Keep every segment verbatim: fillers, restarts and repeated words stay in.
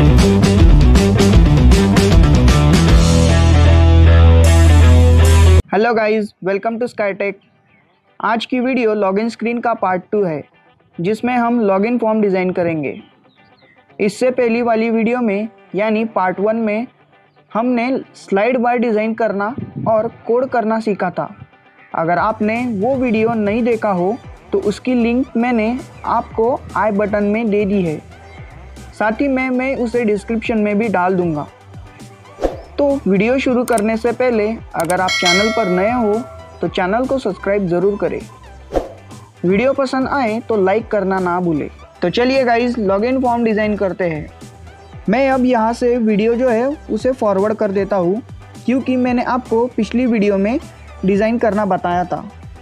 Hello guys, welcome to Skytech. आज की video login screen का पार्ट टू है, जिसमें हम लॉगिन फॉर्म डिज़ाइन करेंगे। इससे पहली वाली वीडियो में यानी पार्ट वन में हमने स्लाइड बार डिज़ाइन करना और कोड करना सीखा था। अगर आपने वो वीडियो नहीं देखा हो तो उसकी लिंक मैंने आपको आई बटन में दे दी है, साथ ही मैं मैं उसे डिस्क्रिप्शन में भी डाल दूँगा। तो वीडियो शुरू करने से पहले अगर आप चैनल पर नए हो तो चैनल को सब्सक्राइब ज़रूर करें। वीडियो पसंद आए तो लाइक करना ना भूलें। तो चलिए गाइस, लॉगिन फॉर्म डिज़ाइन करते हैं। मैं अब यहाँ से वीडियो जो है उसे फॉरवर्ड कर देता हूँ, क्योंकि मैंने आपको पिछली वीडियो में डिज़ाइन करना बताया था।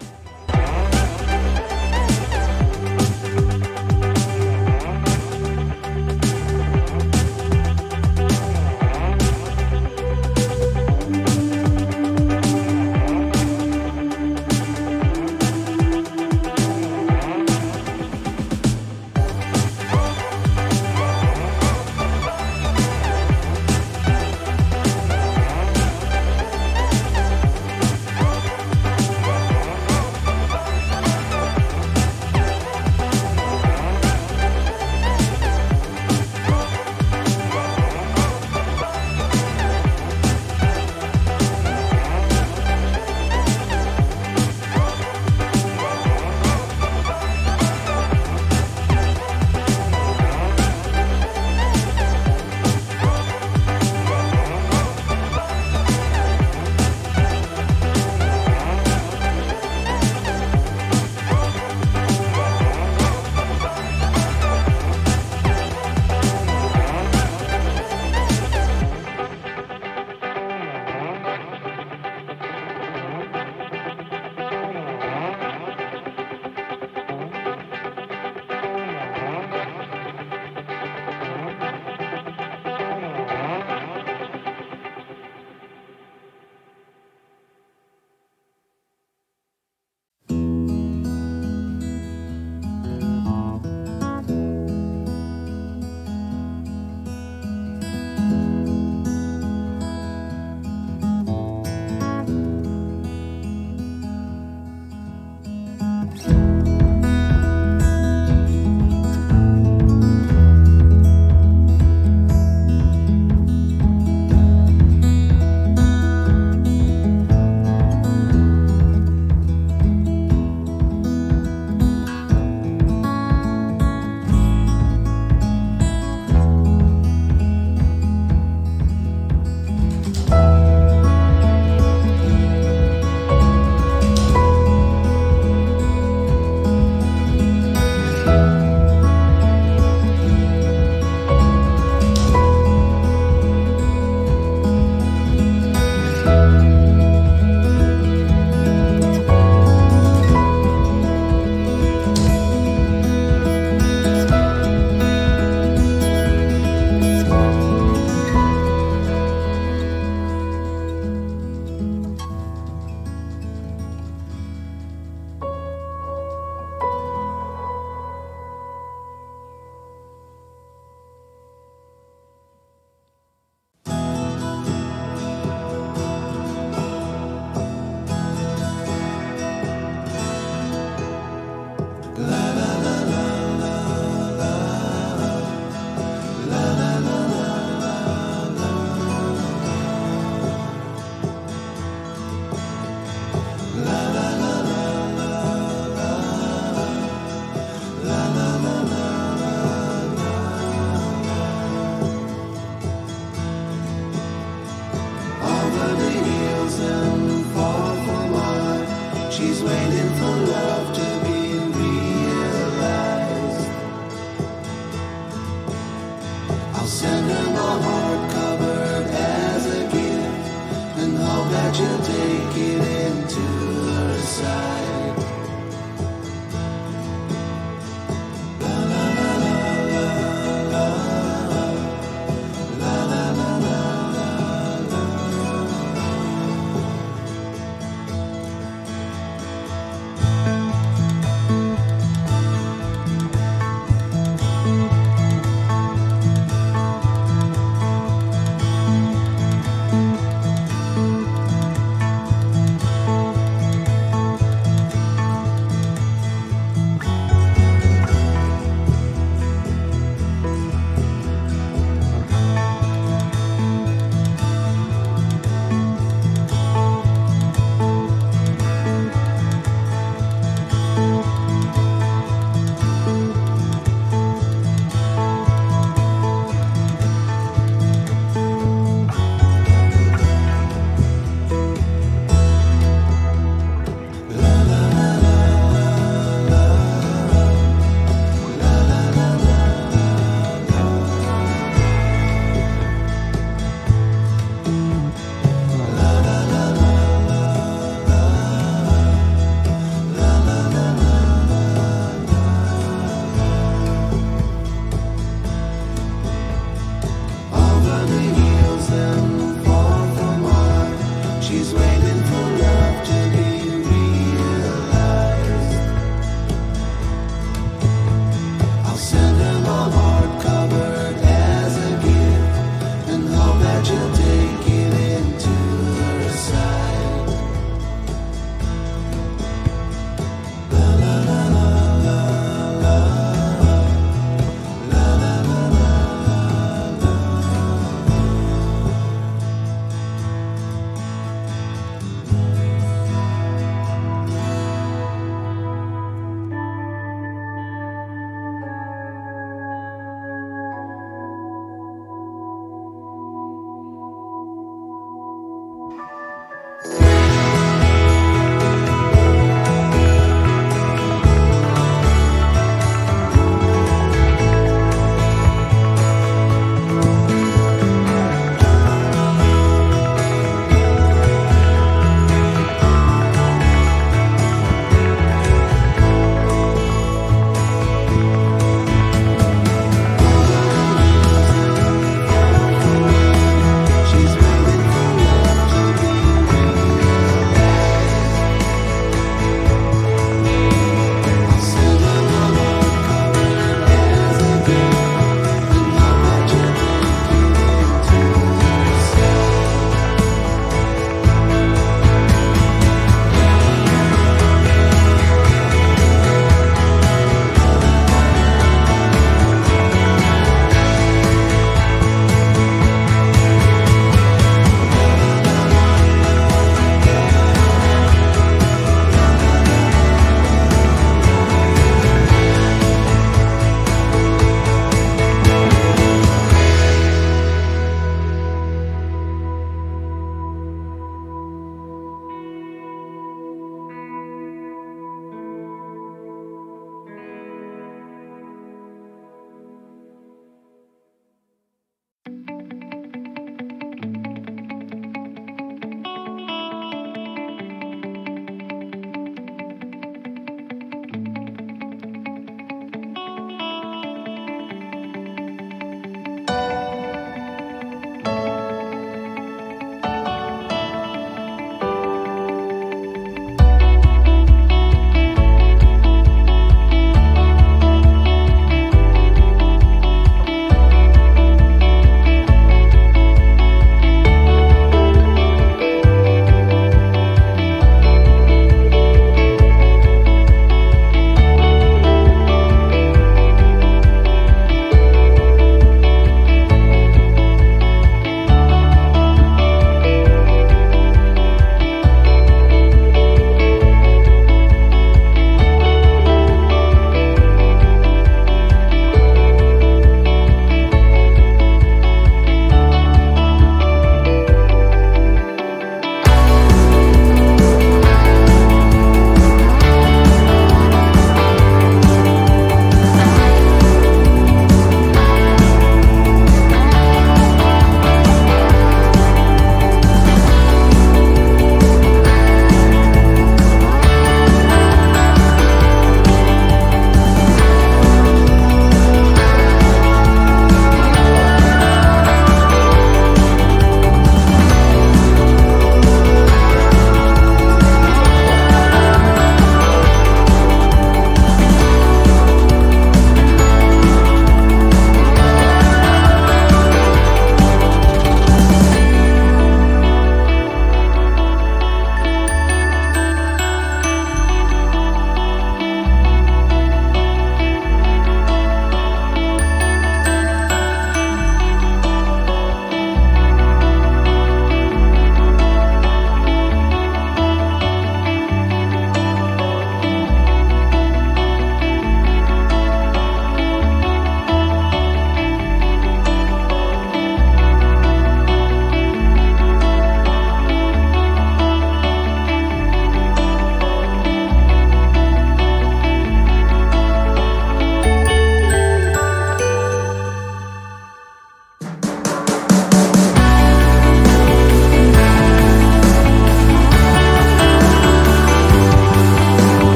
She's waiting for love to be realized. I'll send her my heart covered as a gift, and hope that you'll take it into her side. La la la la la la la la la la la.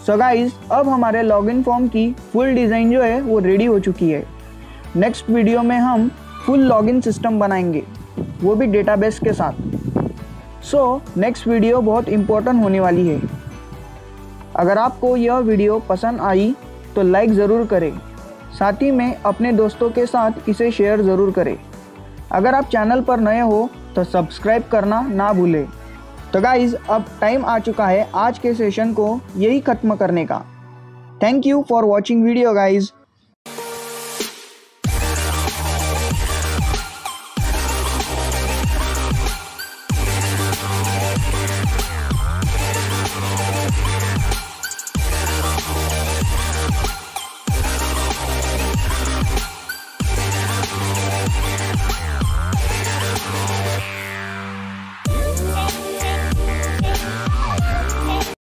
So guys अब हमारे login form की full design जो है वो ready हो चुकी है। Next video में हम फुल लॉगिन सिस्टम बनाएंगे, वो भी डेटाबेस के साथ। सो नेक्स्ट वीडियो बहुत इम्पोर्टेंट होने वाली है। अगर आपको यह वीडियो पसंद आई तो लाइक ज़रूर करें, साथ ही में अपने दोस्तों के साथ इसे शेयर ज़रूर करें। अगर आप चैनल पर नए हो तो सब्सक्राइब करना ना भूलें। तो गाइज़ अब टाइम आ चुका है आज के सेशन को यही ख़त्म करने का। Thank you for watching video guys.